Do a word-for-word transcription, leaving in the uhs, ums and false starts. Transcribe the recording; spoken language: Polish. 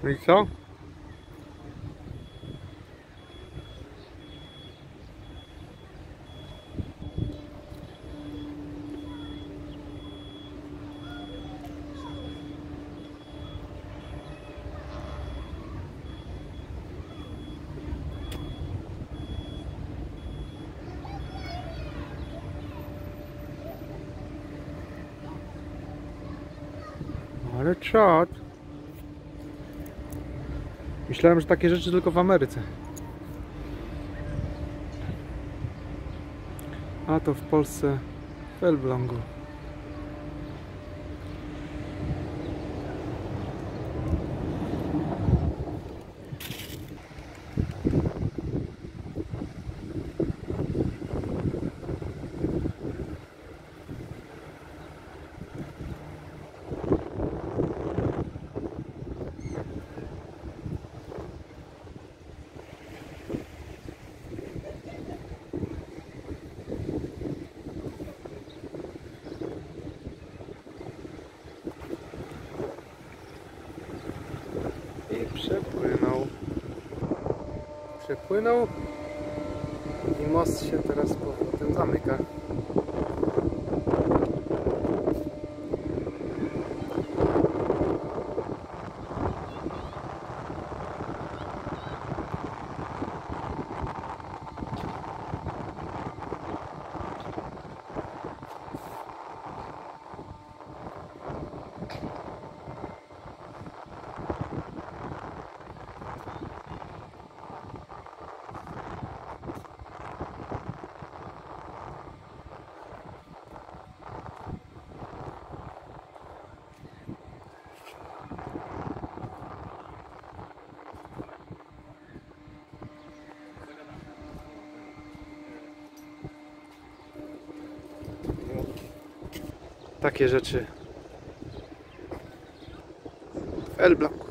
No i co? Ale czad. Myślałem, że takie rzeczy tylko w Ameryce. A to w Polsce w Elblągu. I przepłynął. Przepłynął i most się teraz z powrotem zamyka. Takie rzeczy w Elblągu.